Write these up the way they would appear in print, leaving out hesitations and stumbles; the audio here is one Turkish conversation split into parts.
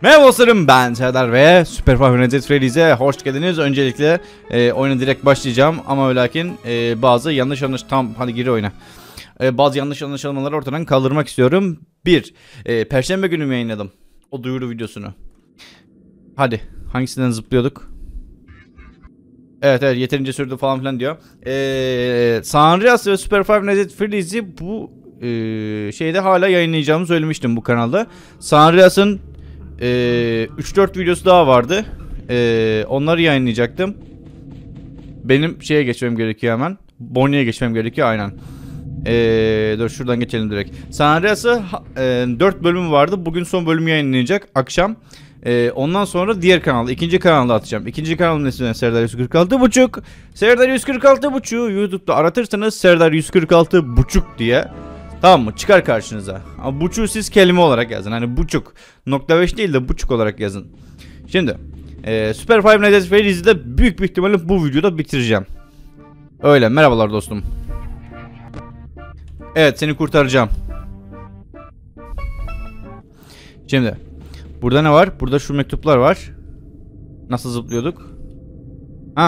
Merhaba dostlarım, ben Serdar ve Super Five Nights Freddy's'e hoş geldiniz. Öncelikle oyuna direkt başlayacağım ama ve lakin bazı yanlış hadi gir oyuna. Bazı yanlış anlaşılmaları ortadan kaldırmak istiyorum. Perşembe günü yayınladım o duyuru videosunu. Hadi hangisinden zıplıyorduk? Evet yeterince sürdü falan filan diyor. San Andreas ve Super Five Nights Freddy's'i bu şeyde hala yayınlayacağımı söylemiştim bu kanalda. San Andreas'ın 3-4 videosu daha vardı. Onları yayınlayacaktım. Benim şeye geçmem gerekiyor hemen. Bonnie'ye geçmem gerekiyor aynen. Dur şuradan geçelim direkt. San Andreas'ı 4 bölümü vardı. Bugün son bölümü yayınlanacak akşam. Ondan sonra diğer kanalda, ikinci kanalda atacağım. İkinci kanalın ismi Serdar 146.5. Serdar 146.5'u YouTube'da aratırsanız Serdar 146.5 diye. Tamam mı? Çıkar karşınıza. Ama buçuğu siz kelime olarak yazın. Hani buçuk. Nokta 5 değil de buçuk olarak yazın. Şimdi Super Five Nights Freddy's'i de büyük bir ihtimalle bu videoda bitireceğim. Öyle. Merhabalar dostum. Evet, seni kurtaracağım. Şimdi burada ne var? Burada şu mektuplar var. Nasıl zıplıyorduk? Hah.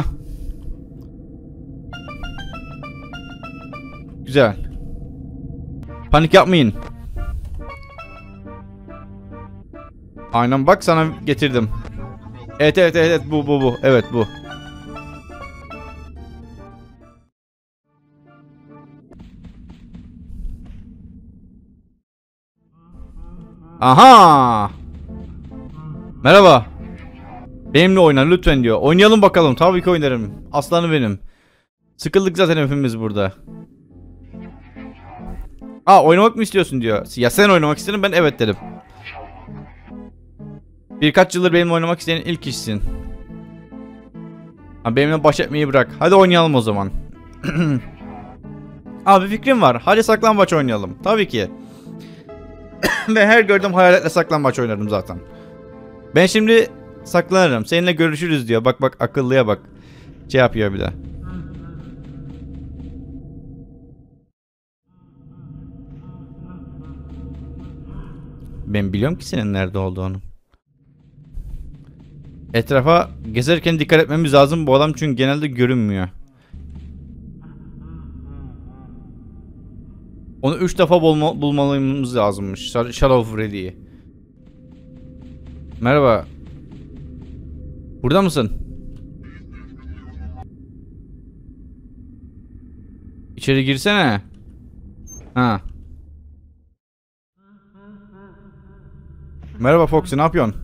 Güzel. Panik yapmayın. Aynen bak sana getirdim. Evet bu. Evet bu. Aha. Merhaba. Benimle oyna lütfen diyor. Oynayalım bakalım. Tabii ki oynarım. Aslanım benim. Sıkıldık zaten hepimiz burada. Oynamak mı istiyorsun diyor. Ya sen oynamak istedin, ben evet dedim. Birkaç yıldır benimle oynamak isteyen ilk kişisin. Benimle baş etmeyi bırak. Hadi oynayalım o zaman. Bir fikrim var. Hadi saklambaç oynayalım. Tabii ki. Ve her gördüğüm hayaletle saklambaç oynarım zaten. Ben şimdi saklanırım. Seninle görüşürüz diyor. Bak akıllıya bak. Şey yapıyor bir de. Ben biliyorum ki senin nerede olduğunu. Etrafa gezerken dikkat etmemiz lazım. Bu adam çünkü genelde görünmüyor. Onu 3 defa bulmalımız lazımmış. Shadow Freddy'yi. Merhaba. Burada mısın? İçeri girsene. Ha. Merhaba Foxy, ne yapıyorsun?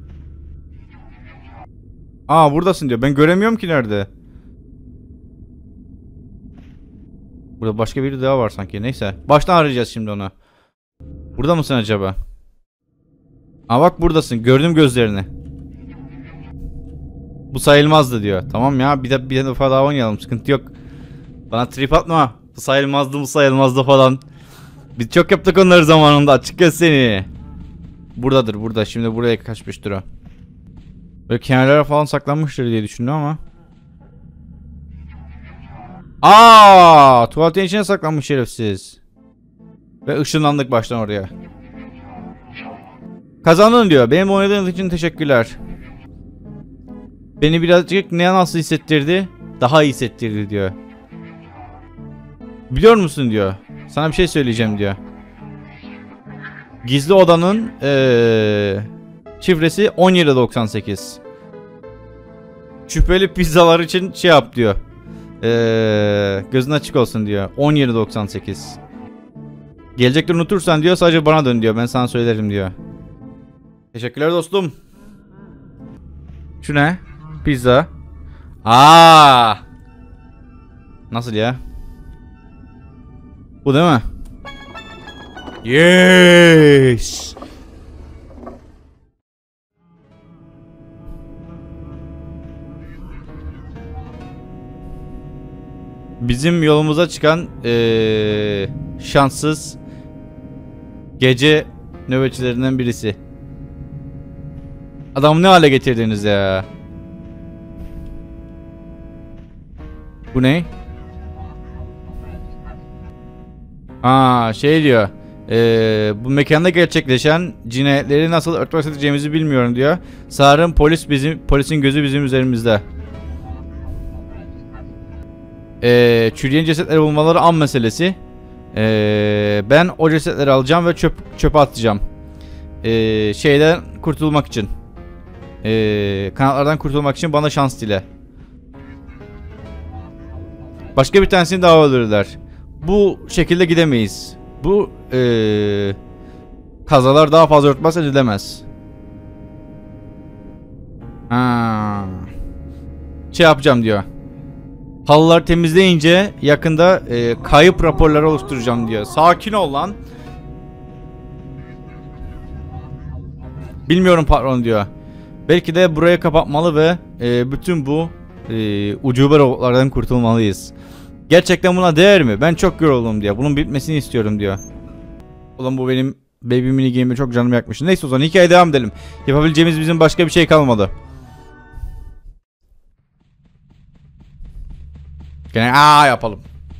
Buradasın diyor. Ben göremiyorum ki nerede. Burada başka biri daha var sanki. Neyse. Baştan arayacağız şimdi onu. Burada mısın acaba? Bak buradasın. Gördüm gözlerini. Bu sayılmazdı diyor. Tamam ya. Bir defa daha oynayalım. Sıkıntı yok. Bana trip atma. Bu sayılmazdı falan. Biz çok yaptık onları zamanında. Açık göz seni. Buradadır burada. Şimdi buraya kaçmıştır o. Böyle kenarlara falan saklanmıştır diye düşündüm ama. Tuvaletin içine saklanmış şerefsiz. Ve ışınlandık baştan oraya. Kazandın diyor. Benim oynadığınız için teşekkürler. Beni birazcık nasıl hissettirdi? Daha iyi hissettirdi diyor. Biliyor musun diyor. Sana bir şey söyleyeceğim diyor. Gizli odanın şifresi 1798. Şüpheli pizzalar için şey yap diyor. Gözün açık olsun diyor. 1798. Gelecekte unutursan diyor sadece bana dön diyor. Ben sana söylerim diyor. Teşekkürler dostum. Şu ne? Pizza. Nasıl ya? Bu değil mi? Yes. Bizim yolumuza çıkan şanssız gece nöbetçilerinden birisi. Adamı ne hale getirdiniz ya? Bu ne? Şey diyor. Bu mekanda gerçekleşen cinayetleri nasıl örtbas edeceğimizi bilmiyorum diyor. Sanırım polisin gözü bizim üzerimizde. Çürüyen cesetleri bulmaları an meselesi. Ben o cesetleri alacağım ve çöpe atacağım. Şeyden kurtulmak için. Kanatlardan kurtulmak için bana şans dile. Başka bir tanesini daha öldürdüler. Bu şekilde gidemeyiz. Bu kazalar daha fazla örtbas edilemez. Şey yapacağım diyor. Halılar temizleyince yakında kayıp raporları oluşturacağım diyor. Sakin ol lan. Bilmiyorum patron diyor. Belki de burayı kapatmalı ve bütün bu ucube robotlardan kurtulmalıyız. Gerçekten buna değer mi? Ben çok yoruldum diyor. Bunun bitmesini istiyorum diyor. Ulan bu benim baby mini game'e çok canımı yakmış. Neyse o zaman hikayeye devam edelim. Yapabileceğimiz bizim başka bir şey kalmadı. Gene yapalım.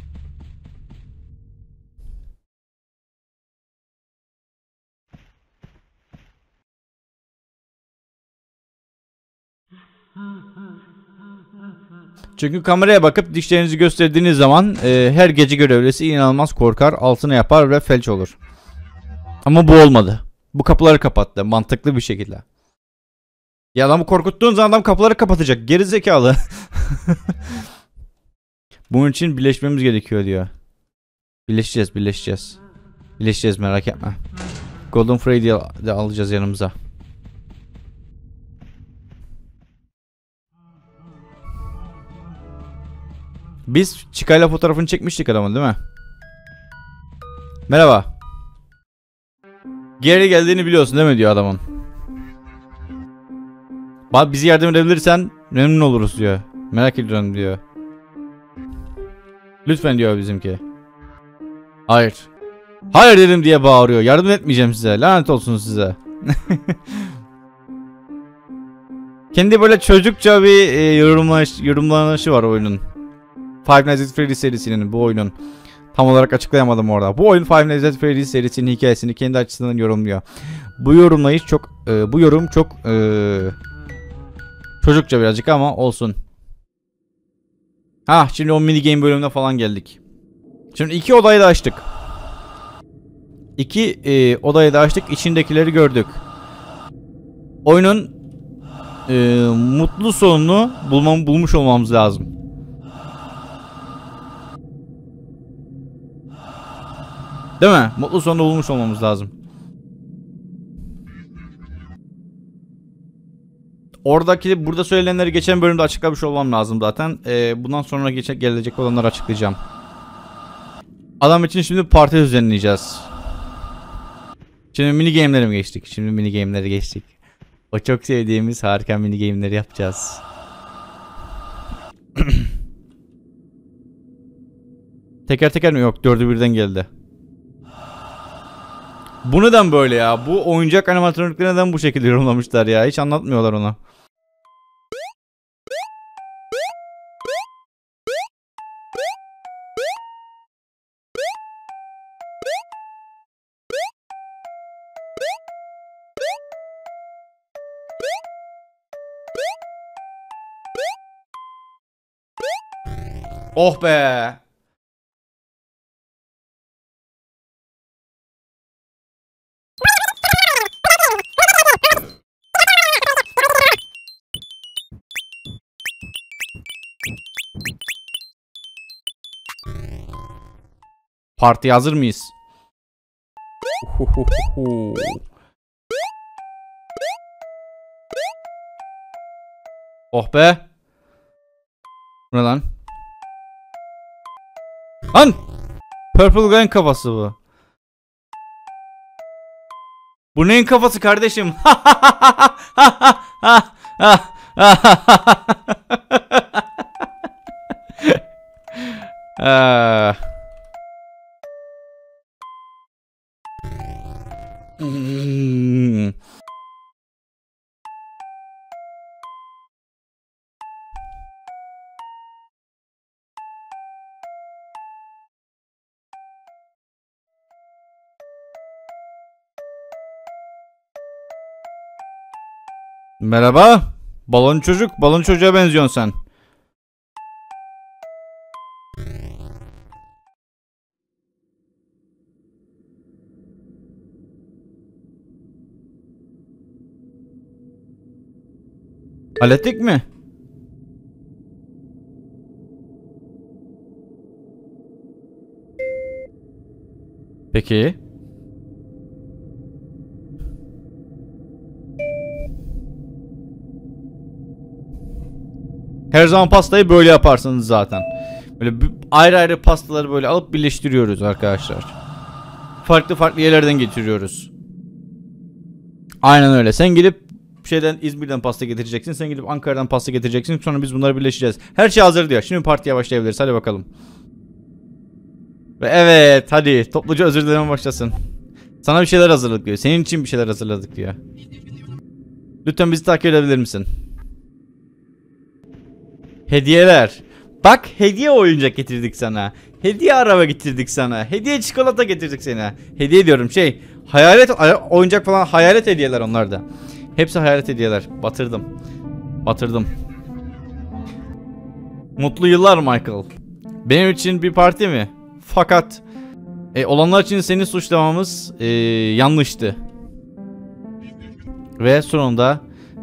Çünkü kameraya bakıp dişlerinizi gösterdiğiniz zaman her gece görevlisi inanılmaz korkar, altına yapar ve felç olur. Ama bu olmadı. Bu kapıları kapattı mantıklı bir şekilde. Ya adamı korkuttuğun zaman adam kapıları kapatacak. Geri zekalı. Bunun için birleşmemiz gerekiyor diyor. Birleşeceğiz. Birleşeceğiz merak etme. Golden Freddy'yi de alacağız yanımıza. Biz Chica fotoğrafını çekmiştik adamın değil mi? Merhaba. Geri geldiğini biliyorsun değil mi diyor adamın. Bizi yardım edebilirsen memnun oluruz diyor. Merak ediyorum diyor. Lütfen diyor bizimki. Hayır. Hayır dedim diye bağırıyor. Yardım etmeyeceğim size. Lanet olsun size. Kendi böyle çocukça bir yorumlanışı var oyunun. Five Nights at Freddy's serisinin bu oyunun. Tam olarak açıklayamadım orada. Bu oyun Five Nights at Freddy's serisinin hikayesini kendi açısından yorumluyor. Bu yorum çok çocukça birazcık ama olsun. Şimdi o mini game bölümüne falan geldik. Şimdi iki odayı da açtık. Odayı da açtık. İçindekileri gördük. Oyunun mutlu sonunu bulmuş olmamız lazım. Değil mi? Mutlu sonunu bulmuş olmamız lazım. Burada söylenenleri geçen bölümde açıklamış olmam lazım zaten. Bundan sonra gelecek olanları açıklayacağım. Adam için şimdi parti düzenleyeceğiz. Şimdi mini game'lere geçtik. O çok sevdiğimiz harika mini game'leri yapacağız. Teker mi? Yok, 4'ü birden geldi. Bu neden böyle ya? Bu oyuncak animatronikleri neden bu şekilde yorumlamışlar ya? Hiç anlatmıyorlar ona. Oh be. Partiye hazır mıyız? Oh be. Bu ne lan? Lan! Purple Gun kafası bu. Bu neyin kafası kardeşim? Merhaba. Balon çocuk. Balon çocuğa benziyorsun sen. Hallettik mi? Peki. Her zaman pastayı böyle yaparsınız zaten. Böyle ayrı ayrı pastaları böyle alıp birleştiriyoruz arkadaşlar. Farklı farklı yerlerden getiriyoruz. Aynen öyle. Sen gidip İzmir'den pasta getireceksin. Sen gidip Ankara'dan pasta getireceksin. Sonra biz bunları birleştireceğiz. Her şey hazır diyor. Şimdi partiye başlayabiliriz. Hadi bakalım. Ve evet, hadi topluca özür dileme başlasın. Sana bir şeyler hazırladık diyor. Senin için bir şeyler hazırladık diyor. Lütfen bizi takip edebilir misin? Hediyeler. Bak, hediye oyuncak getirdik sana. Hediye araba getirdik sana. Hediye çikolata getirdik sana. Hediye diyorum hayalet oyuncak falan, hayalet hediyeler onlar da. Hepsi hayalet hediyeler. Batırdım. Mutlu yıllar Michael. Benim için bir parti mi? Fakat olanlar için seni suçlamamız yanlıştı. Ve sonunda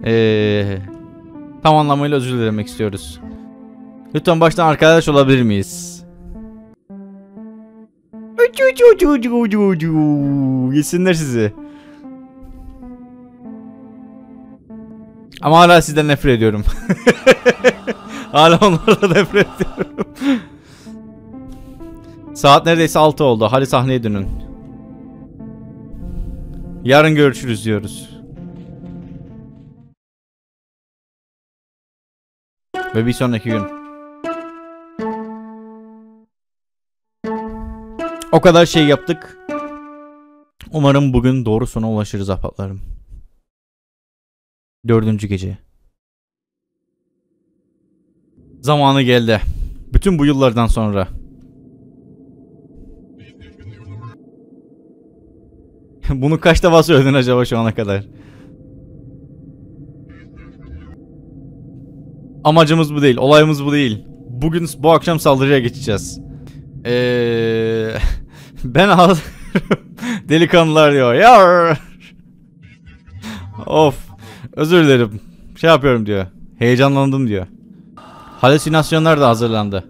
tam anlamıyla özür dilemek istiyoruz. Lütfen baştan arkadaş olabilir miyiz? Yesinler sizi. Ama hala sizden nefret ediyorum. Hala onlarla nefret ediyorum. Saat neredeyse 6 oldu. Hadi sahneye dönün. Yarın görüşürüz diyoruz. Ve bir sonraki gün. O kadar şey yaptık. Umarım bugün doğru sona ulaşırız ahbaplarım. 4. gece. Zamanı geldi. Bütün bu yıllardan sonra. Bunu kaç defa söyledin acaba şu ana kadar? Amacımız bu değil. Olayımız bu değil. Bu akşam saldırıya geçeceğiz. Ben delikanlılar diyor. Yar. Of. Özür dilerim. Yapıyorum diyor. Heyecanlandım diyor. Halüsinasyonlar da hazırlandı.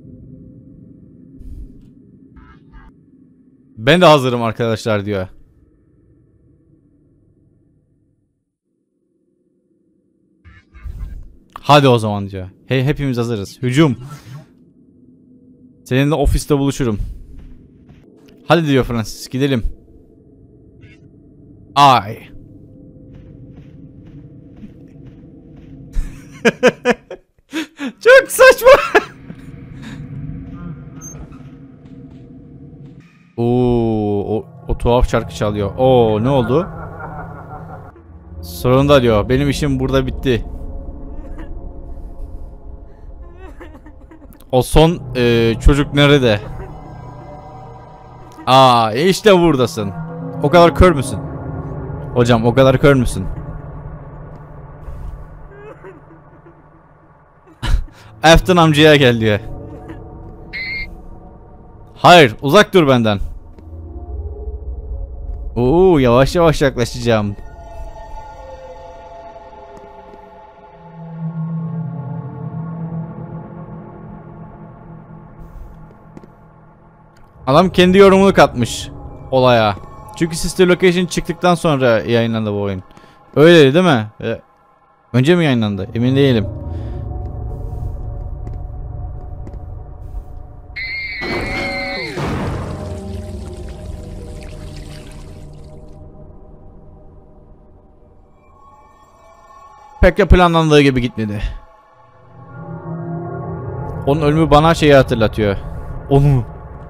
Ben de hazırım arkadaşlar diyor. Hadi o zaman diyor. Hepimiz hazırız. Hücum. Seninle ofiste buluşurum. Hadi diyor Francis, gidelim. Ay. Çok saçma. O tuhaf şarkı çalıyor. Ne oldu? Sonunda diyor. Benim işim burada bitti. O son çocuk nerede? İşte buradasın. O kadar kör müsün? Hocam o kadar kör müsün? Afton amcaya gel diyor. Hayır, uzak dur benden. Yavaş yavaş yaklaşacağım. Adam kendi yorumunu katmış olaya. Çünkü Sister Location çıktıktan sonra yayınlandı bu oyun. Öyle değil mi? Önce mi yayınlandı? Emin değilim. Pek de planlandığı gibi gitmedi. Onun ölümü bana şeyi hatırlatıyor. Onu.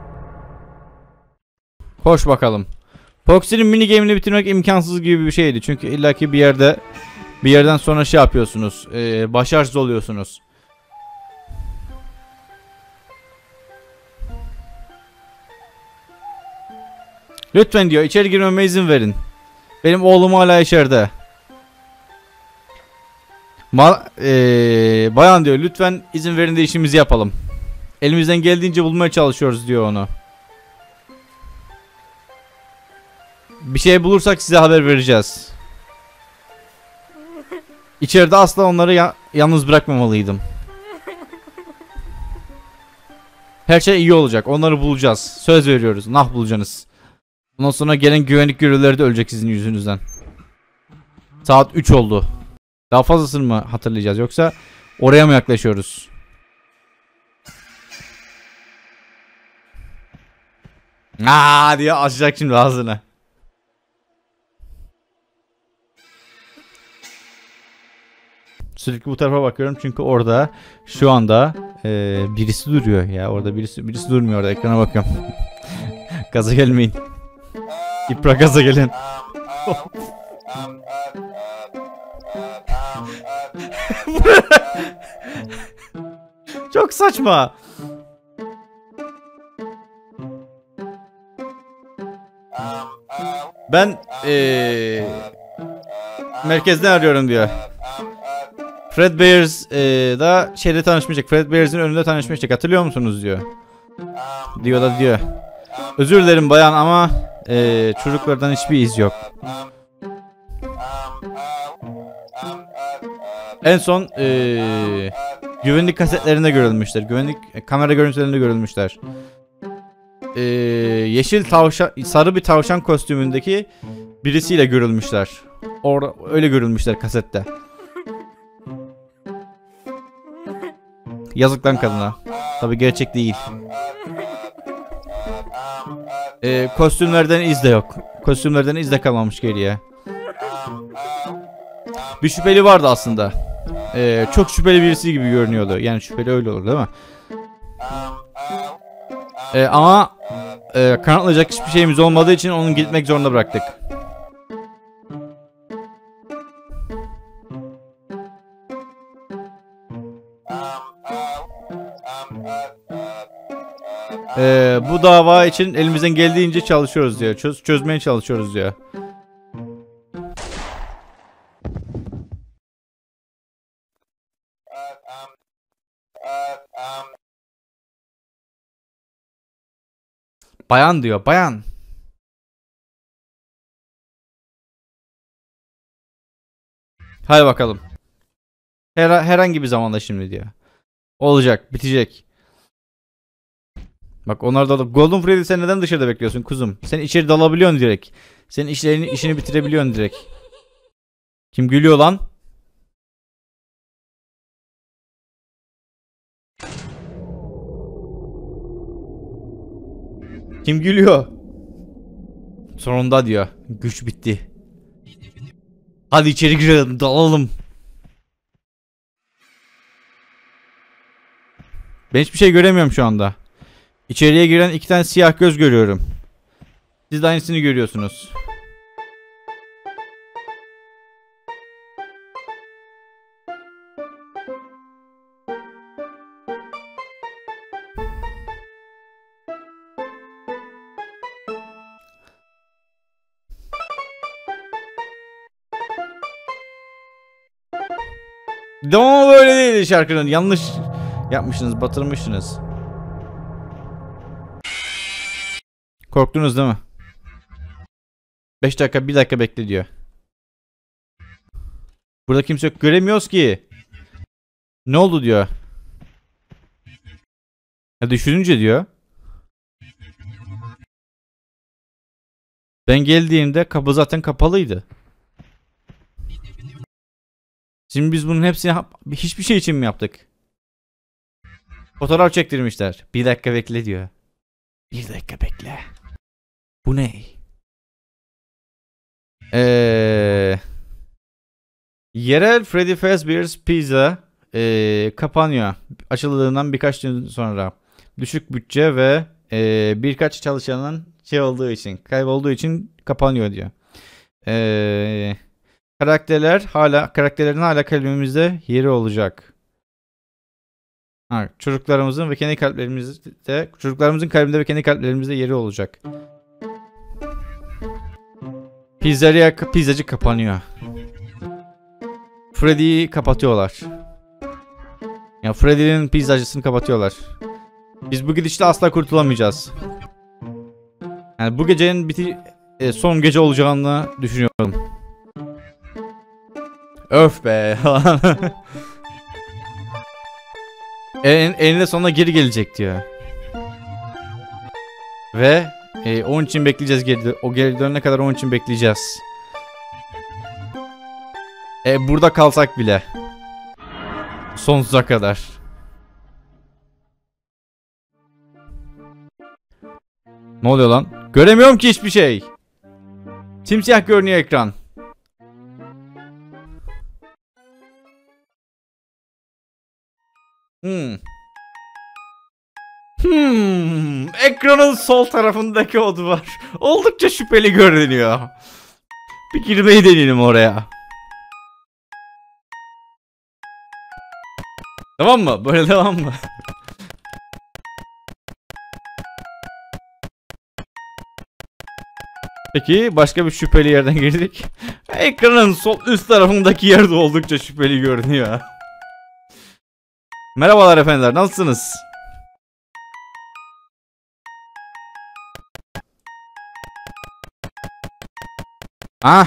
Koş bakalım. Foxy'nin mini game'ini bitirmek imkansız gibi bir şeydi. Çünkü illaki bir yerden sonra yapıyorsunuz. Başarısız oluyorsunuz. Lütfen diyor, içeri girmeme izin verin. Benim oğlum hala içeride. Bayan diyor lütfen izin verin de işimizi yapalım. Elimizden geldiğince bulmaya çalışıyoruz diyor onu. Bir şey bulursak size haber vereceğiz. İçeride asla onları yalnız bırakmamalıydım. Her şey iyi olacak. Onları bulacağız. Söz veriyoruz. Nah bulacaksınız. Ondan sonra gelen güvenlik görevlileri de ölecek sizin yüzünüzden. Saat 3 oldu. Daha fazlasını mı hatırlayacağız yoksa oraya mı yaklaşıyoruz? Diye açacak şimdi ağzını. Sürekli bu tarafa bakıyorum çünkü orada şu anda birisi duruyor ya. Orada birisi durmuyor orada. Ekrana bakıyorum. Gaza gelmeyin. İpra gaza gelin. Çok saçma. Ben merkezden arıyorum diyor. Fred Bears da şeyde tanışmıştık. Fred Bears'in önünde tanışmıştık. Hatırlıyor musunuz diyor. Diyor. Özür dilerim bayan ama çocuklardan hiçbir iz yok. En son güvenlik kasetlerinde görülmüşler. Güvenlik kamera görüntülerinde görülmüşler. Yeşil tavşan, sarı bir tavşan kostümündeki birisiyle görülmüşler. Orada öyle görülmüşler kasette. Yazık lan kadına. Tabii gerçek değil. Kostümlerden iz de yok. Kostümlerden iz de kalmamış geriye. Bir şüpheli vardı aslında. Çok şüpheli birisi gibi görünüyordu. Yani şüpheli öyle olur değil mi? Ama kanıtlayacak hiçbir şeyimiz olmadığı için onu gitmek zorunda bıraktık. Bu dava için elimizden geldiğince çalışıyoruz diyor. Çözmeye çalışıyoruz diyor. Bayan diyor, bayan. Hadi bakalım. Herhangi bir zamanda şimdi diyor. Olacak, bitecek. Bak onlar da Golden Freddy, sen neden dışarıda bekliyorsun kuzum? Sen içeri dalabiliyorsun direkt. Senin işini bitirebiliyorsun direkt. Kim gülüyor lan? Kim gülüyor? Sonunda diyor. Güç bitti. Hadi içeri girelim, dalalım. Ben hiçbir şey göremiyorum şu anda. İçeriye giren 2 tane siyah göz görüyorum. Siz de aynısını görüyorsunuz. Ama böyle değil şarkının. Yanlış yapmışsınız, batırmışsınız. Korktunuz değil mi? 5 dakika, 1 dakika bekle diyor. Burada kimse yok. Göremiyoruz ki. Ne oldu diyor. Ya düşününce diyor. Ben geldiğimde kapı zaten kapalıydı. Şimdi biz bunun hepsini hiçbir şey için mi yaptık? Fotoğraf çektirmişler. 1 dakika bekle diyor. 1 dakika bekle. Bu ne? Yerel Freddy Fazbear's Pizza kapanıyor. Açıldığından birkaç gün sonra. Düşük bütçe ve birkaç çalışanın kaybolduğu için kapanıyor diyor. Karakterlerin hala kalbimizde yeri olacak. Çocuklarımızın kalbinde ve kendi kalplerimizde yeri olacak. Pizzacı kapanıyor. Freddy'yi kapatıyorlar. Ya Freddy'nin pizzacısını kapatıyorlar. Biz bu gidişle asla kurtulamayacağız. Yani bu gecenin son gece olacağını düşünüyorum. Öf be. Eninde sonunda geri gelecek diyor. Ve onun için bekleyeceğiz o geri dönene kadar onun için bekleyeceğiz. Burada kalsak bile. Sonsuza kadar. Ne oluyor lan? Göremiyorum ki hiçbir şey. Simsiyah görünüyor ekran. Ekranın sol tarafındaki o duvar oldukça şüpheli görünüyor. Bir girmeyi deneyelim oraya. Tamam mı? Böyle devam mı? Peki başka bir şüpheli yerden girdik. Ekranın sol üst tarafındaki yerde oldukça şüpheli görünüyor. Merhabalar efendiler, nasılsınız? Ah.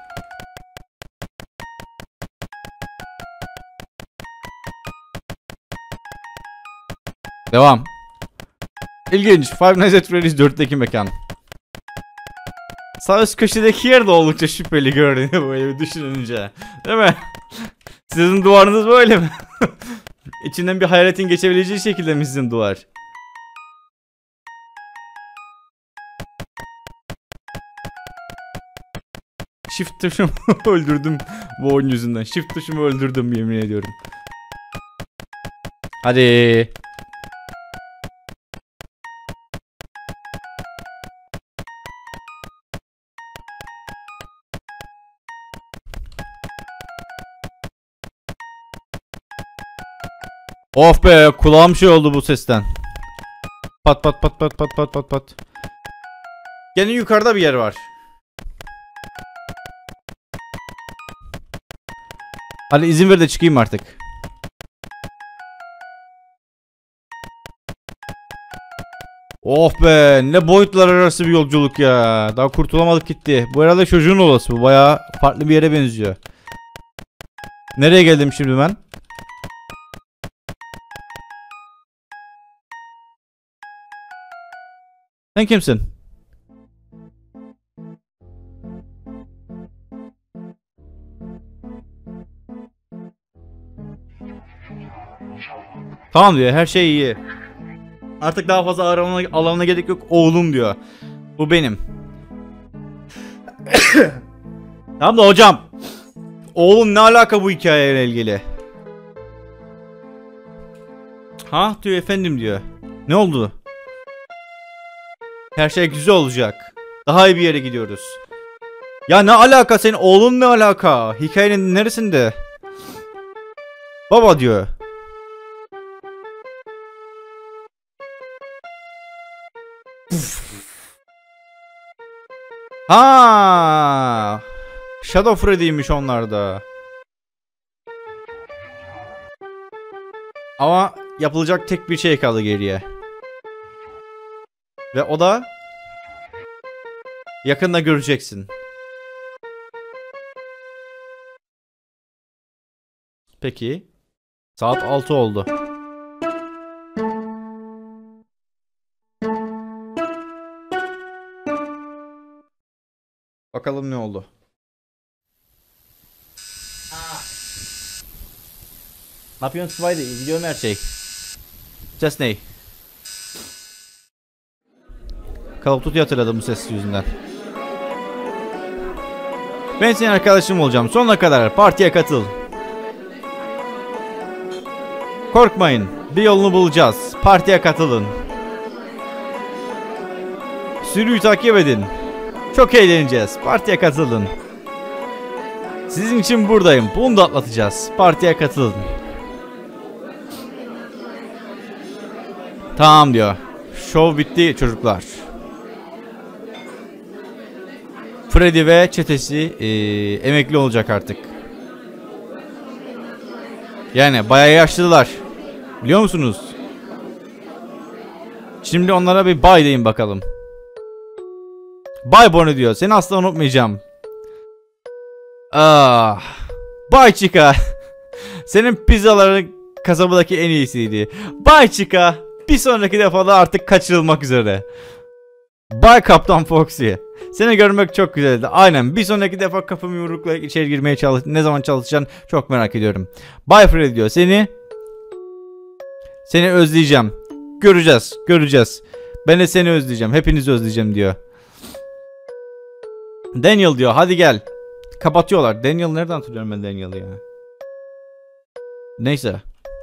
Devam. İlginç. Five Nights at Freddy's 4'teki mekan. Sağ üst köşedeki yer de oldukça şüpheli görünüyor böyle bir düşününce. Değil mi? Sizin duvarınız böyle mi? İçinden bir hayaletin geçebileceği şekilde mi sizin duvar? Shift tuşumu öldürdüm bu oyun yüzünden. Shift tuşumu öldürdüm yemin ediyorum. Hadi. Of be, kulağım şey oldu bu sesten. Pat pat pat pat pat pat pat pat. Gene yukarıda bir yer var. Hadi izin ver de çıkayım artık. Of be, ne boyutlar arası bir yolculuk ya. Daha kurtulamadık gitti. Bu herhalde çocuğun olası, bu bayağı farklı bir yere benziyor. Nereye geldim şimdi ben? Sen kimsin? Tamam diyor, her şey iyi. Artık daha fazla aramana gerek yok oğlum diyor. Bu benim. Tamam da hocam. Oğlum ne alaka bu hikayeyle ilgili? Ha diyor, efendim diyor. Ne oldu? Her şey güzel olacak. Daha iyi bir yere gidiyoruz. Ya ne alaka, senin oğlun ne alaka? Hikayenin neresinde? Baba diyor. Ha, Shadow Freddy'ymiş onlar da. Ama yapılacak tek bir şey kaldı geriye. Ve o da yakında göreceksin. Peki. Saat 6 oldu. Bakalım ne oldu. Ne yapıyorsun Spidey? Gidiyorum her şey. Ses ne? Call of Duty hatırladım bu ses yüzünden. Ben senin arkadaşım olacağım. Sonuna kadar partiye katıl. Korkmayın. Bir yolunu bulacağız. Partiye katılın. Sürüyü takip edin. Çok eğleneceğiz. Partiye katılın. Sizin için buradayım. Bunu da atlatacağız. Partiye katılın. Tamam diyor. Şov bitti çocuklar. Freddy ve çetesi emekli olacak artık. Yani bayağı yaşlılar. Biliyor musunuz? Şimdi onlara bir bay deyin bakalım. Bay Bonnie diyor. Seni asla unutmayacağım. Ah. Bay Chica. Senin pizzaların kasabadaki en iyisiydi. Bay Chica. Bir sonraki defada artık kaçırılmak üzere. Bay Kaptan Foxy. Seni görmek çok güzeldi. Aynen. Bir sonraki defa kapımı yumrukla içeri girmeye ne zaman çalışacaksın çok merak ediyorum. Bay Freddy diyor. Seni özleyeceğim. Göreceğiz. Ben de seni özleyeceğim. Hepinizi özleyeceğim diyor. Daniel diyor. Hadi gel. Kapatıyorlar. Daniel nereden hatırlıyorum ben Daniel'ı ya? Neyse.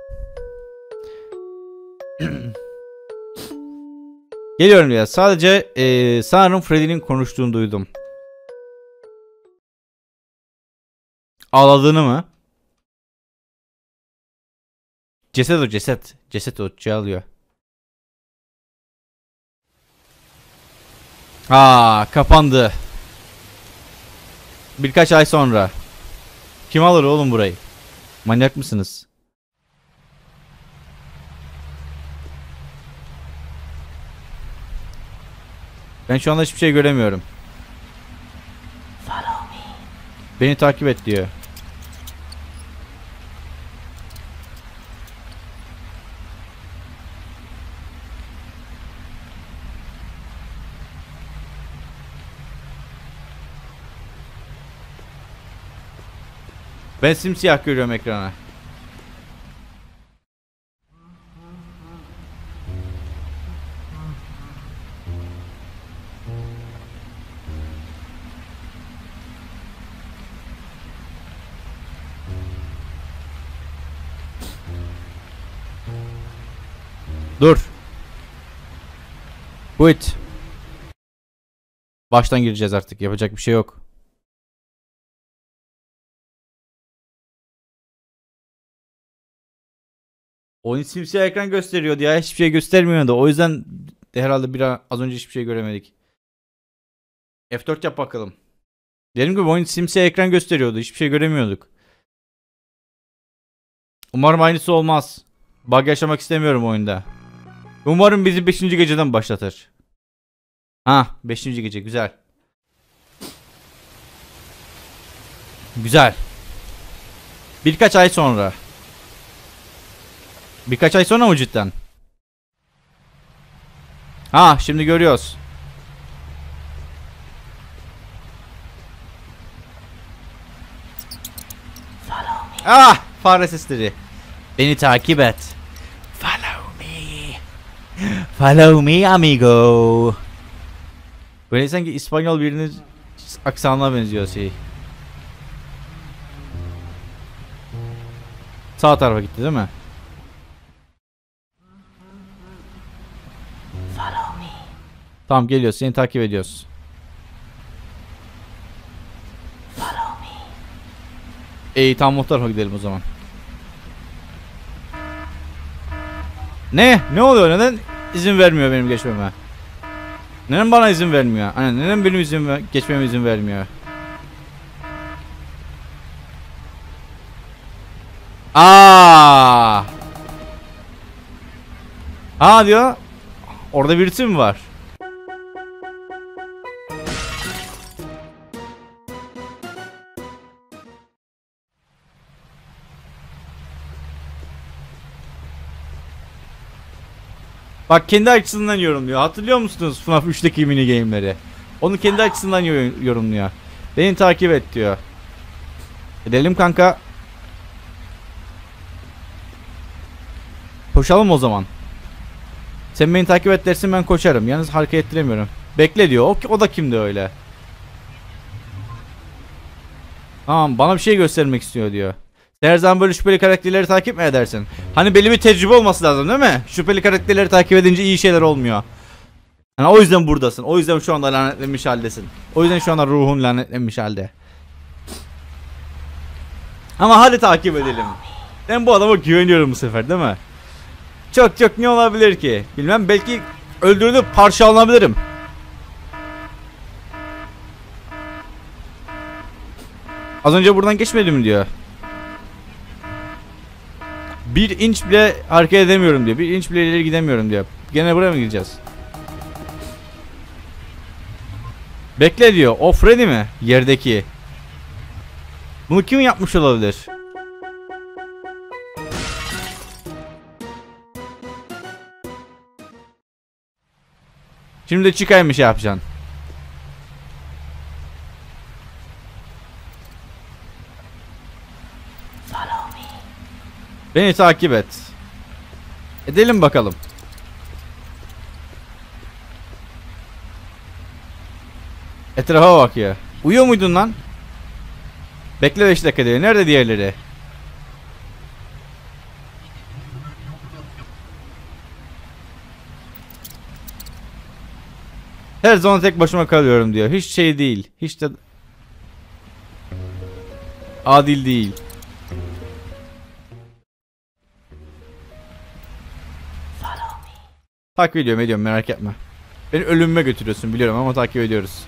Geliyorum ya. Sadece sanırım Freddy'nin konuştuğunu duydum. Ağladığını mı? Ceset. Ceset o çalıyor. Kapandı. Birkaç ay sonra. Kim alır oğlum burayı? Manyak mısınız? Ben şu anda hiçbir şey göremiyorum. Beni takip et diyor. Ben simsiyah görüyorum ekrana. Dur. Quit. Baştan gireceğiz artık. Yapacak bir şey yok. Oyun simsiyah ekran gösteriyordu ya. Hiçbir şey göstermiyordu. O yüzden herhalde az önce hiçbir şey göremedik. F4 yap bakalım. Dediğim gibi oyun simsiyah ekran gösteriyordu. Hiçbir şey göremiyorduk. Umarım aynısı olmaz. Bug yaşamak istemiyorum oyunda. Umarım bizi 5. geceden başlatır. 5. gece güzel. Güzel. Birkaç ay sonra. Birkaç ay sonra mı cidden? Şimdi görüyoruz. Fare sesleri. Beni takip et. Follow me amigo. Böyle sanki İspanyol birinin aksanına benziyor şey. Sağ tarafa gitti değil mi? Tamam geliyoruz. Seni takip ediyoruz. İyi tamam o tarafa gidelim o zaman. Ne oluyor? Neden izin vermiyor benim geçmeme? Neden bana izin vermiyor? Neden benim geçmeme izin vermiyor? Diyor. Orada birisi mi var? Bak kendi açısından yorumluyor. Hatırlıyor musunuz FNAF 3'teki mini game'leri? Onu kendi açısından yorumluyor. Beni takip et diyor. Edelim kanka. Koşalım o zaman. Sen beni takip et dersin ben koşarım. Yalnız hareket ettiremiyorum. Bekle diyor. O da kimdi öyle? Tamam bana bir şey göstermek istiyor diyor. Sen her zaman böyle şüpheli karakterleri takip mi edersin? Hani belli bir tecrübe olması lazım değil mi? Şüpheli karakterleri takip edince iyi şeyler olmuyor. O yüzden buradasın. O yüzden şu anda lanetlenmiş haldesin. O yüzden şu anda ruhun lanetlenmiş halde. Ama hadi takip edelim. Ben bu adama güveniyorum bu sefer değil mi? Çok ne olabilir ki? Bilmem belki öldürülüp parçalanabilirim. Az önce buradan geçmedim diyor. Bir inç bile hareket edemiyorum diyor. Bir inç bile ileri gidemiyorum diyor. Gene buraya mı gideceğiz? Bekle diyor. O Freddy mi? Yerdeki. Bunu kim yapmış olabilir? Şimdi de çıkaymış yapacaksın. Beni takip et. Edelim bakalım. Etrafa bak ya. Uyuyor muydun lan? Bekle 5 dakika diyor. Nerede diğerleri? Her zaman tek başıma kalıyorum diyor. Hiç şey değil. Hiç de adil değil. Takip ediyorum merak etme. Beni ölümüme götürüyorsun biliyorum ama takip ediyoruz.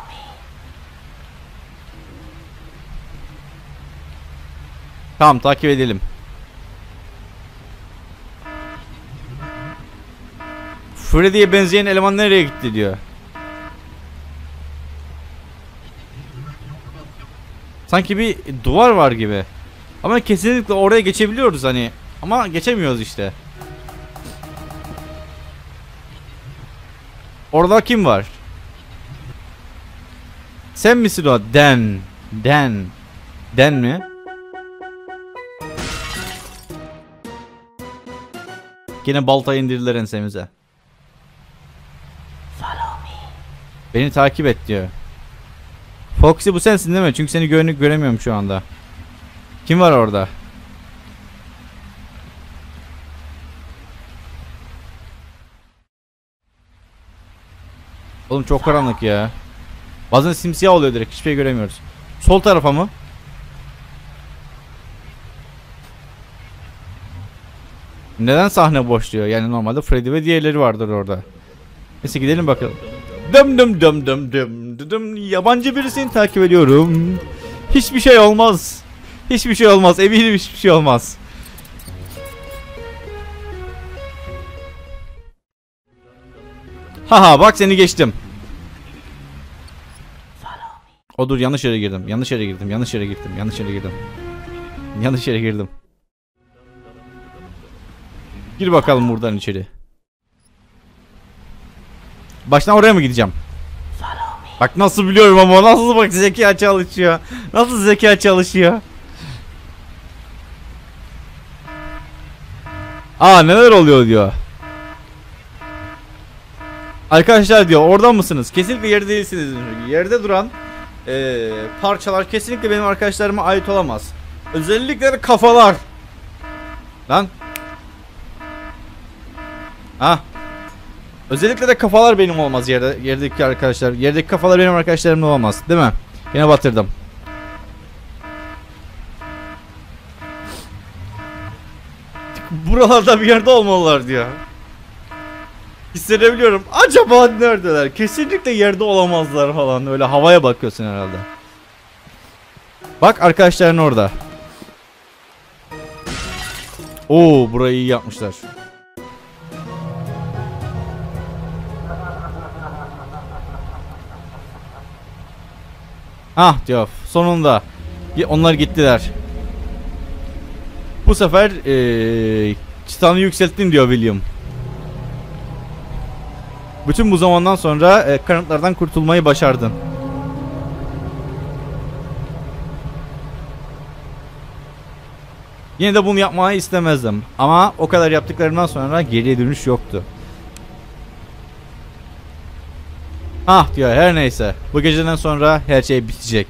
Tamam takip edelim. Freddy'ye benzeyen eleman nereye gitti diyor. Sanki bir duvar var gibi. Ama kesinlikle oraya geçebiliyoruz hani. Ama geçemiyoruz işte. Orada kim var? Sen misin o? Den mi? Yine baltayı indirdiler ensemize. Beni takip et diyor. Foxy bu sensin değil mi? Çünkü seni göremiyorum şu anda. Kim var orada? Oğlum çok karanlık ya. Bazen simsiyah oluyor direkt. Hiçbir şey göremiyoruz. Sol tarafa mı? Neden sahne boş diyor? Yani normalde Freddy ve diğerleri vardır orada. Neyse gidelim bakalım. Dım. Yabancı birisini takip ediyorum. Hiçbir şey olmaz. Hiçbir şey olmaz. Eminim hiçbir şey olmaz. Haha bak seni geçtim. O dur yanlış yere girdim. Yanlış yere girdim. Gir bakalım buradan içeri. Baştan oraya mı gideceğim? Bak nasıl biliyorum ama nasıl bak zeka çalışıyor. Nasıl zeka çalışıyor. Aa neler oluyor diyor. Arkadaşlar diyor oradan mısınız? Kesinlikle yerde değilsiniz. Yerde duran parçalar kesinlikle benim arkadaşlarıma ait olamaz. Özellikle de kafalar. Lan. Ha. Özellikle de kafalar benim olmaz yerdeki arkadaşlar. Yerdeki kafalar benim arkadaşlarım olamaz. Değil mi? Yine batırdım. Buralarda bir yerde olmalılar diyor. Hissedebiliyorum. Acaba neredeler? Kesinlikle yerde olamazlar falan. Öyle havaya bakıyorsun herhalde. Bak arkadaşların orada. Oo burayı iyi yapmışlar. Ah diyor sonunda. Onlar gittiler. Bu sefer çıtanı yükselttin diyor William. Bütün bu zamandan sonra kanıtlardan kurtulmayı başardın. Yine de bunu yapmayı istemezdim. Ama o kadar yaptıklarımdan sonra geriye dönüş yoktu. Ah diyor her neyse. Bu geceden sonra her şey bitecek.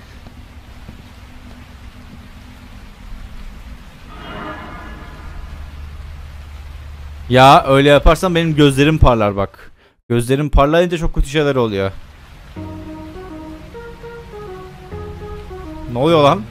Ya öyle yaparsan benim gözlerim parlar bak. Gözlerim parlayınca çok kötü şeyler oluyor. Ne oluyor lan?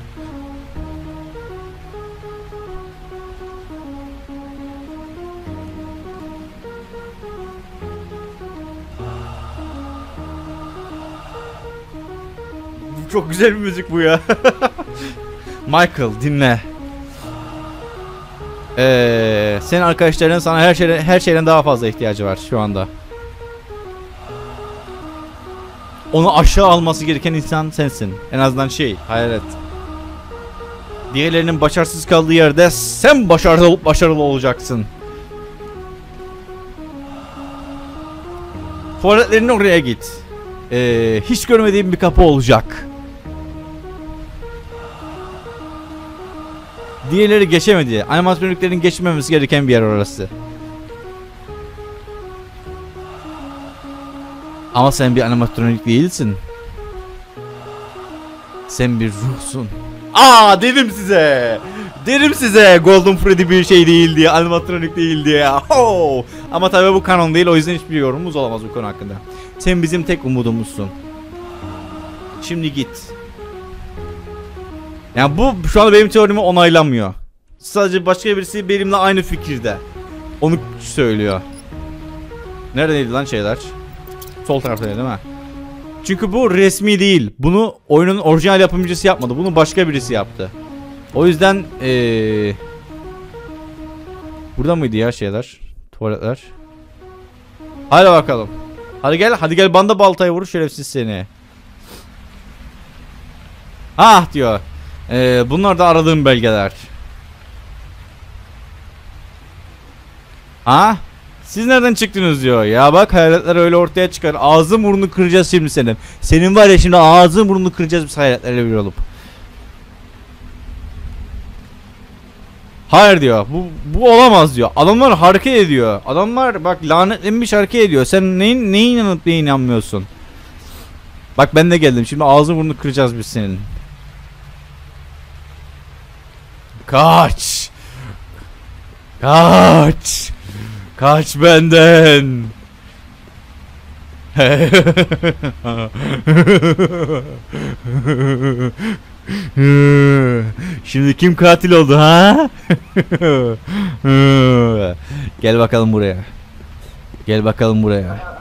Çok güzel bir müzik bu ya. Michael dinle. Senin arkadaşların sana her şeyden daha fazla ihtiyacı var şu anda. Onu aşağı alması gereken insan sensin. En azından hayal et. Diğerlerinin başarısız kaldığı yerde sen başarılı olacaksın. Tuvaletlerin oraya git. Hiç görmediğim bir kapı olacak. Diğerleri geçemedi. Animatroniklerin geçmemesi gereken bir yer orası. Ama sen bir animatronik değilsin. Sen bir ruhsun. Dedim size. Dedim size Golden Freddy bir şey değil diye, animatronik değil diye. Ama tabii bu kanon değil, o yüzden hiçbir yorumumuz olamaz bu konu hakkında. Sen bizim tek umudumuzsun. Şimdi git. Yani bu şu anda benim teorimi onaylamıyor. Sadece başka birisi benimle aynı fikirde. Onu söylüyor. Neredeydi lan şeyler? Sol taraftaydı değil mi? Çünkü bu resmi değil. Bunu oyunun orijinal yapımcısı yapmadı. Bunu başka birisi yaptı. O yüzden burada mıydı ya şeyler? Tuvaletler. Hadi bakalım. Hadi gel bana da baltayı vur şerefsiz seni. Diyor. Bunlar da aradığım belgeler. Siz nereden çıktınız diyor. Ya bak hayaletler öyle ortaya çıkar. Ağzın burnunu kıracağız şimdi senin. Senin var ya şimdi ağzın burnunu kıracağız biz hayaletlerle bir olup. Hayır diyor. Bu olamaz diyor. Adamlar hareket ediyor. Adamlar bak lanetlenmiş hareket ediyor. Sen neyin inanıp neyin inanmıyorsun? Bak ben de geldim. Şimdi ağzını burnunu kıracağız biz senin. Kaç. Kaç. Kaç benden. Şimdi kim katil oldu ha? Gel bakalım buraya. Gel bakalım buraya.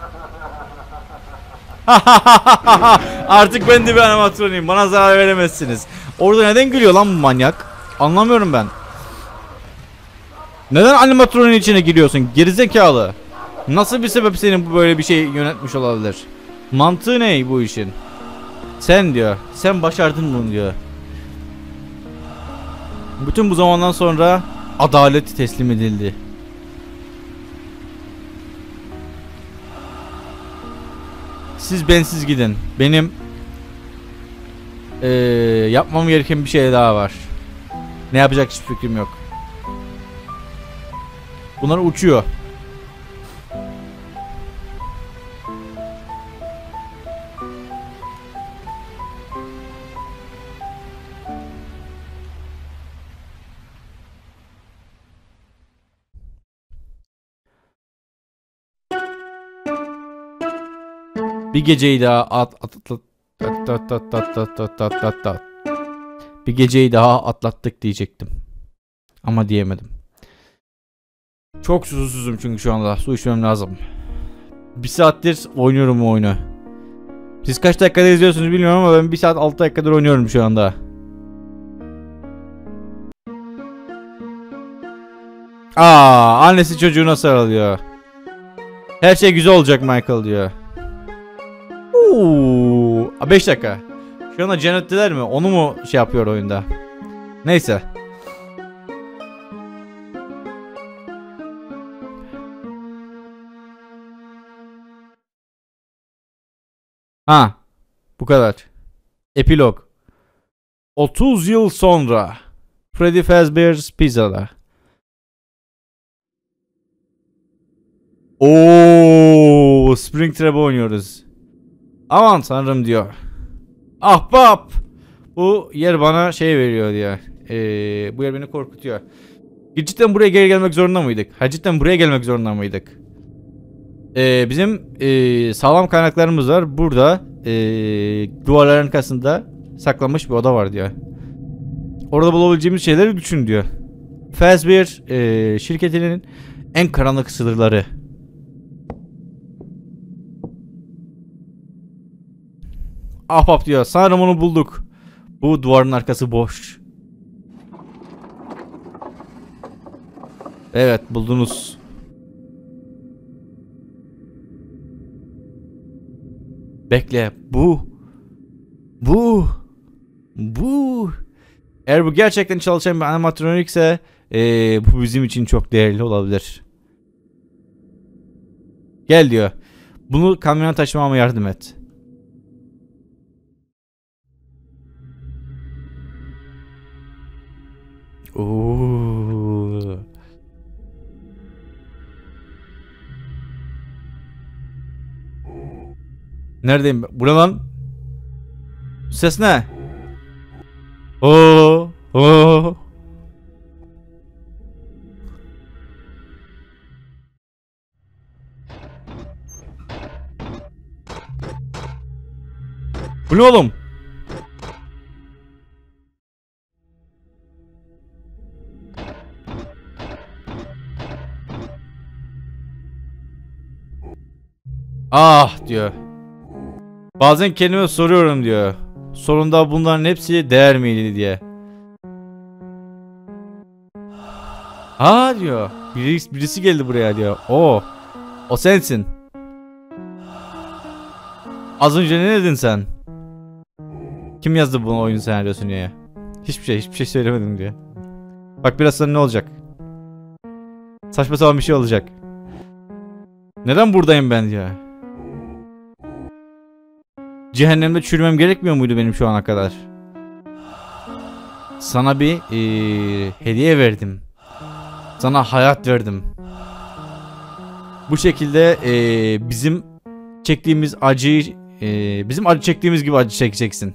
Artık ben de bir animatronuyum. Bana zarar veremezsiniz. Orada neden gülüyor lan bu manyak? Anlamıyorum ben. Neden animatronun içine giriyorsun? Gerizekalı. Nasıl bir sebep senin bu böyle bir şey yönetmiş olabilir? Mantığı ne bu işin? Sen diyor. Sen başardın bunu diyor. Bütün bu zamandan sonra adalet teslim edildi. Siz bensiz gidin. Benim yapmam gereken bir şey daha var. Ne yapacak hiçbir fikrim yok. Bunlar uçuyor. Bir geceyi daha bir geceyi daha atlattık diyecektim. Ama diyemedim. Çok susuzum çünkü şu anda. Su içmem lazım. Bir saattir oynuyorum bu oyunu. Siz kaç dakikada izliyorsunuz bilmiyorum ama ben 1 saat 6 dakikadır oynuyorum şu anda. Annesi çocuğuna sarılıyor. Her şey güzel olacak Michael diyor. 5 dakika. Şu anda cennettiler mi? Onu mu şey yapıyor oyunda? Neyse. Bu kadar. Epilog. 30 yıl sonra Freddy Fazbear's Pizza'da. Springtrap oynuyoruz. Aman tanrım diyor. Ahbap. Bu yer bana şey veriyor diyor. Bu yer beni korkutuyor. Cidden buraya geri gelmek zorunda mıydık? Cidden buraya gelmek zorunda mıydık? Bizim sağlam kaynaklarımız var. Burada duvarların arkasında saklanmış bir oda var diyor. Orada bulabileceğimiz şeyleri düşün diyor. Fazbear şirketinin en karanlık sırları. Ahbap diyor. Sanırım onu bulduk. Bu duvarın arkası boş. Evet, buldunuz. Bekle. Bu. Eğer bu gerçekten çalışan bir animatronikse bu bizim için çok değerli olabilir. Gel diyor. Bunu kamyona taşımama yardım et. Oo. Neredeyim? Bura lan. Ses ne? Oo. Bu ne oğlum? Ah diyor. Bazen kendime soruyorum diyor. Sonunda bunların hepsi değer miydi diye. Ha diyor. Birisi geldi buraya diyor. O sensin. Az önce ne dedin sen? Kim yazdı bu oyun senaryosunu diye? Hiçbir şey söylemedim diyor. Bak biraz sonra ne olacak? Saçma sapan bir şey olacak. Neden buradayım ben diyor. Cehennemde çürümem gerekmiyor muydu benim şu ana kadar? Sana bir hediye verdim. Sana hayat verdim. Bu şekilde bizim çektiğimiz acıyı bizim acı çektiğimiz gibi acı çekeceksin.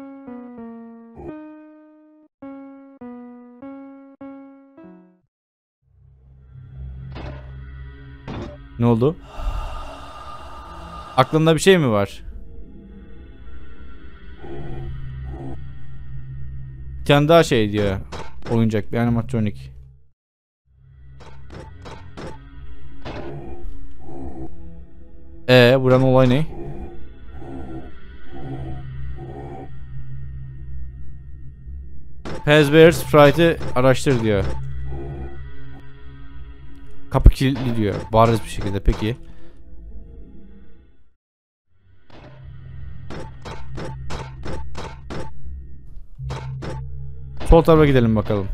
Ne oldu? Aklında bir şey mi var? Bir tane daha şey diyor. Oyuncak, bir animatronik. Buranın olay ne? Fazbear Sprite'ı araştır diyor. Kapı kilitli diyor. Bariz bir şekilde. Peki. Sol tarafa gidelim bakalım.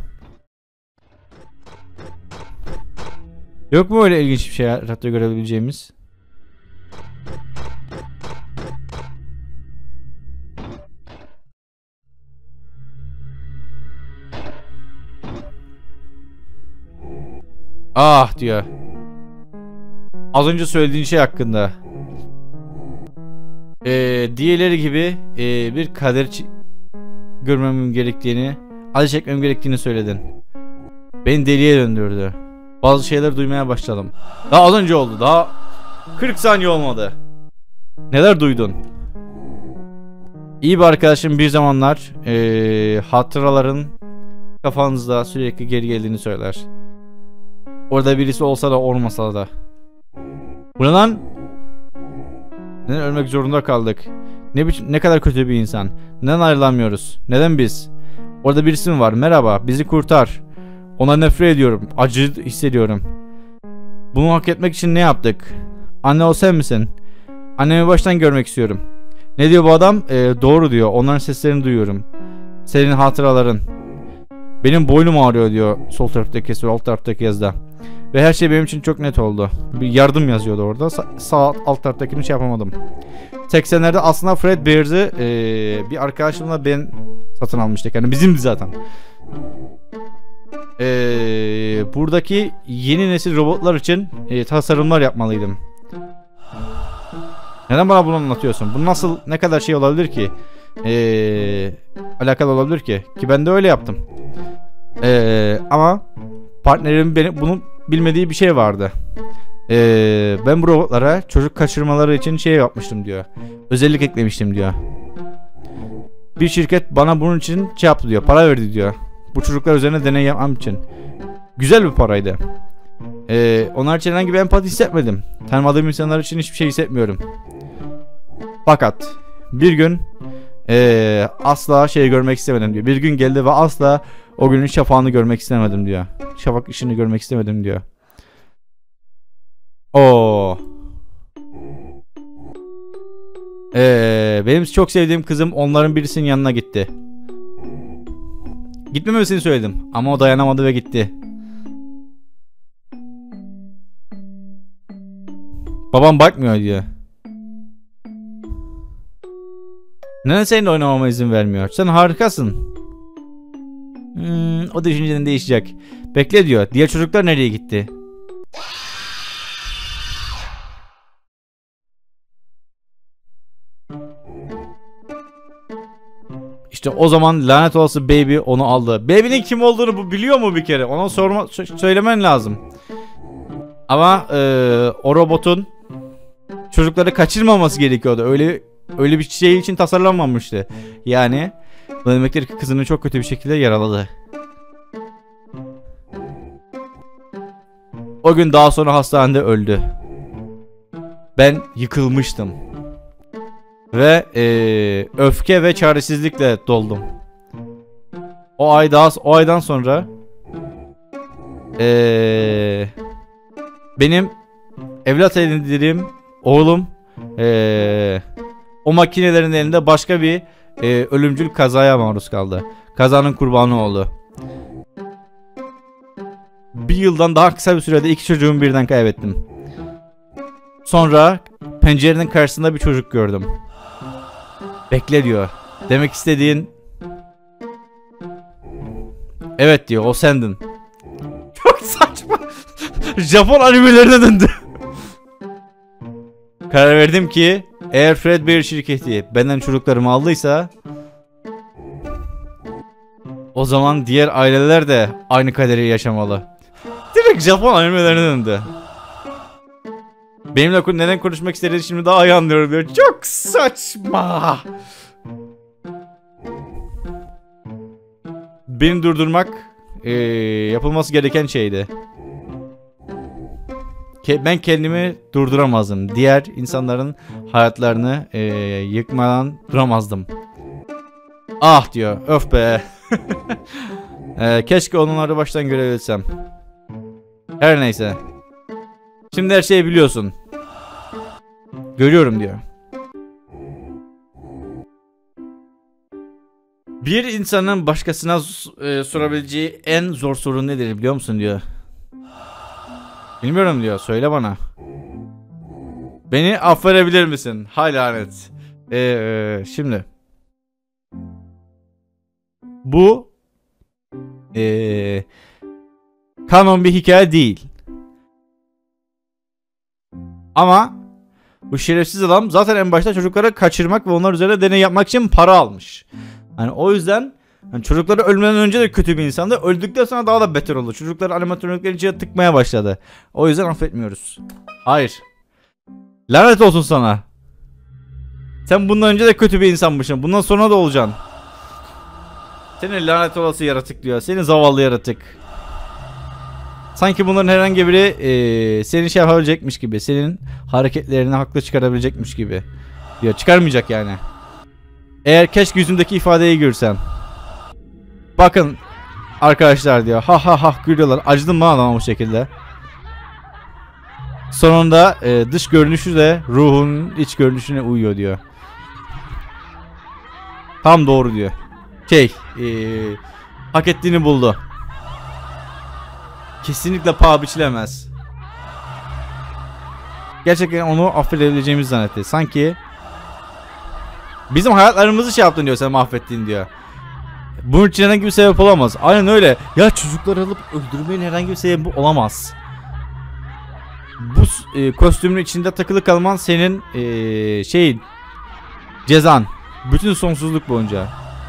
Yok mu öyle ilginç bir şey hatta görebileceğimiz? Ah diyor. Az önce söylediğin şey hakkında. Diğerleri gibi bir kader görmemem gerektiğini, acı çekmem gerektiğini söyledin. Beni deliye döndürdü. Bazı şeyler duymaya başladım. Daha az önce oldu. Daha 40 saniye olmadı. Neler duydun? İyi bir arkadaşım bir zamanlar hatıraların kafanızda sürekli geri geldiğini söyler. Orada birisi olsa da olmasa da. Bu ne lan? Neden ölmek zorunda kaldık? Ne kadar kötü bir insan. Neden ayrılamıyoruz? Neden biz? Orada birisi mi var? Merhaba, bizi kurtar. Ona nefret ediyorum. Acı hissediyorum. Bunu hak etmek için ne yaptık? Anne o sen misin? Annemi baştan görmek istiyorum. Ne diyor bu adam? Doğru diyor. Onların seslerini duyuyorum. Senin hatıraların. Benim boynum ağrıyor diyor. Sol taraftaki, sol alt taraftaki yazıda. Ve her şey benim için çok net oldu. Bir yardım yazıyordu orada. Sağ alt taraftakini şey yapamadım. 80'lerde aslında Fred Bears'ı bir arkadaşımla ben satın almıştık. Yani bizimdi zaten. Buradaki yeni nesil robotlar için tasarımlar yapmalıydım. Neden bana bunu anlatıyorsun? Bu nasıl, ne kadar şey olabilir ki? Alakalı olabilir ki? Ki ben de öyle yaptım. Ama partnerimin bunun bilmediği bir şey vardı. Ben bu robotlara çocuk kaçırmaları için şey yapmıştım diyor. Özellik eklemiştim diyor. Bir şirket bana bunun için şey yaptı diyor. Para verdi diyor. Bu çocuklar üzerine deney yapmam için. Güzel bir paraydı. Onlar için herhangi bir empati hissetmedim. Tanımadığım insanlar için hiçbir şey hissetmiyorum. Fakat bir gün asla şey görmek istemedim diyor. Bir gün geldi ve asla o günün şafağını görmek istemedim diyor. şafak ışını görmek istemedim diyor. Oo. Benim çok sevdiğim kızım onların birisinin yanına gitti. Gitmemesini söyledim ama o dayanamadı ve gitti. Babam bakmıyor diyor. Neden seninle oynamama izin vermiyor? Sen harikasın. O düşünceden değişecek. Bekle diyor. Diğer çocuklar nereye gitti? İşte o zaman lanet olası Baby onu aldı. Baby'nin kim olduğunu bu biliyor mu bir kere? Ona söylemen lazım. Ama o robotun çocukları kaçırmaması gerekiyordu. Öyle bir şey için tasarlanmamıştı. Yani bu demektir ki kızını çok kötü bir şekilde yaraladı. O gün daha sonra hastanede öldü. Ben yıkılmıştım. Ve öfke ve çaresizlikle doldum. O aydan sonra benim evlat edindiğim oğlum o makinelerin elinde başka bir ölümcül kazaya maruz kaldı. Kazanın kurbanı oldu. Bir yıldan daha kısa bir sürede 2 çocuğumu birden kaybettim. Sonra pencerenin karşısında bir çocuk gördüm. Bekle diyor. Demek istediğin... Evet diyor, o sendin. Çok saçma. Japon animelerine döndü. Karar verdim ki eğer Fredbear şirketi benden çocuklarımı aldıysa o zaman diğer aileler de aynı kaderi yaşamalı. Direkt Japon animelerine döndü. Benimle neden konuşmak istediğini şimdi daha iyi anlıyorum diyor. Çok saçma. Beni durdurmak yapılması gereken şeydi. Ben kendimi durduramazdım. Diğer insanların hayatlarını yıkmadan duramazdım. Ah diyor. Öf be. Keşke onları baştan görebilsem. Her neyse. Şimdi her şeyi biliyorsun. Görüyorum diyor. Bir insanın başkasına sorabileceği en zor soru nedir biliyor musun diyor. Bilmiyorum diyor. Söyle bana. Beni affedebilir misin? Hay lanet. Şimdi. Bu kanon bir hikaye değil. Ama bu şerefsiz adam zaten en başta çocukları kaçırmak ve onlar üzerine deney yapmak için para almış. Yani o yüzden yani çocukları ölmeden önce de kötü bir insandı. Öldükten sonra daha da beter oldu. Çocukları animatörlüklerin içine tıkmaya başladı. O yüzden affetmiyoruz. Hayır. Lanet olsun sana. Sen bundan önce de kötü bir insanmışsın. Bundan sonra da olacaksın. Seni lanet olası yaratık diyor. Seni zavallı yaratık. Sanki bunların herhangi biri seni şey yapabilecekmiş gibi. Senin hareketlerini haklı çıkarabilecekmiş gibi. Diyor. Çıkarmayacak yani. Eğer keşke yüzümdeki ifadeyi görsen. Bakın arkadaşlar diyor. Ha ha ha gülüyorlar. Acıdım mı adama bu şekilde. Sonunda dış görünüşü de ruhun iç görünüşüne uyuyor diyor. Tam doğru diyor. Hak ettiğini buldu. Kesinlikle paha biçilemez. Gerçekten onu affedebileceğimizi zannetti. Sanki bizim hayatlarımızı şey yaptın diyor, sen mahvettin diyor. Bunun için herhangi bir sebep olamaz. Aynen öyle. Ya çocukları alıp öldürmenin herhangi bir sebebi olamaz. Bu kostümün içinde takılı kalman senin cezan. Bütün sonsuzluk boyunca.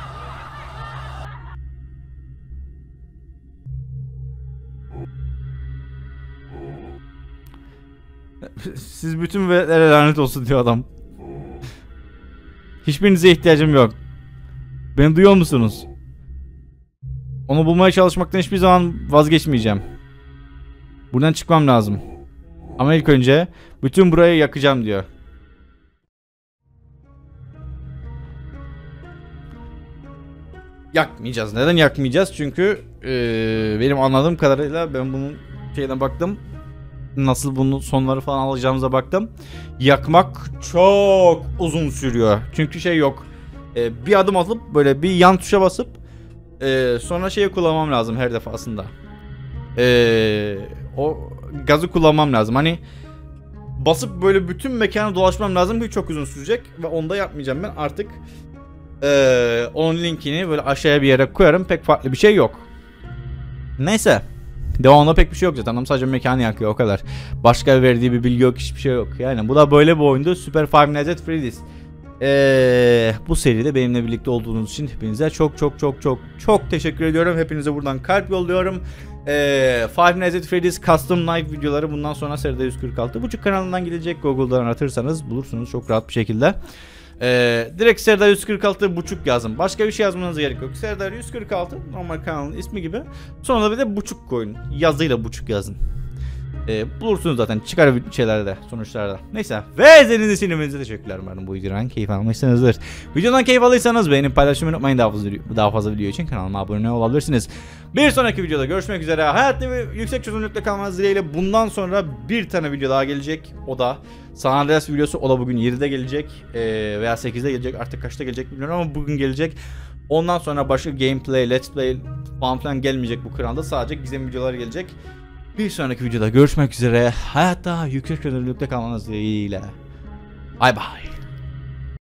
Siz bütün veletlere lanet olsun diyor adam. Hiçbirinize ihtiyacım yok. Beni duyuyor musunuz? Onu bulmaya çalışmaktan hiçbir zaman vazgeçmeyeceğim. Buradan çıkmam lazım. Ama ilk önce bütün burayı yakacağım diyor. yakmayacağız. Neden yakmayacağız? Çünkü benim anladığım kadarıyla ben bunun şeyden baktım. Nasıl bunun sonları falan alacağımıza baktım. Yakmak çok uzun sürüyor. Çünkü şey yok. Bir adım atıp böyle bir yan tuşa basıp sonra şeyi kullanmam lazım her defasında. O gazı kullanmam lazım. Hani basıp böyle bütün mekanı dolaşmam lazım ki çok uzun sürecek ve onu da yapmayacağım ben artık. Onun linkini böyle aşağıya bir yere koyarım. Pek farklı bir şey yok. Neyse. Devamında pek bir şey yok zaten. Adam sadece mekanı yakıyor o kadar. Başka verdiği bir bilgi yok, hiçbir şey yok. Yani bu da böyle bir oyundu. Super Five Nights at Freddy's. Bu seride benimle birlikte olduğunuz için hepinize çok teşekkür ediyorum. Hepinize buradan kalp yolluyorum. Five Nights at Freddy's Custom Night videoları bundan sonra seride 146.5 kanalından gelecek. Google'dan aratırsanız bulursunuz çok rahat bir şekilde. Direkt Serdar 146.5 yazın. Başka bir şey yazmanıza gerek yok. Serdar 146 normal kanalın ismi gibi. Sonra bir de buçuk koyun. Yazıyla buçuk yazın. Bulursunuz zaten. Çıkar şeylerde, sonuçlarda. Neyse. Ve izlediğiniz için hepinize teşekkürler. Umarım bu videodan keyif almışsınızdır. Videodan keyif alırsanız beğenip paylaşmayı unutmayın. Daha fazla video için kanalıma abone olabilirsiniz. Bir sonraki videoda görüşmek üzere. Hayatta ve yüksek çözünürlükte kalmanız dileğiyle bundan sonra bir tane video daha gelecek. O da San Andreas videosu. O da bugün 7'de gelecek. Veya 8'de gelecek. Artık kaçta gelecek bilmiyorum ama bugün gelecek. Ondan sonra başka gameplay, let's play falan gelmeyecek bu kanalda. Sadece gizem videolar gelecek. Bir sonraki videoda görüşmek üzere. Hayatta yüksek çözünürlükte kalmanız dileğiyle. Bye bye.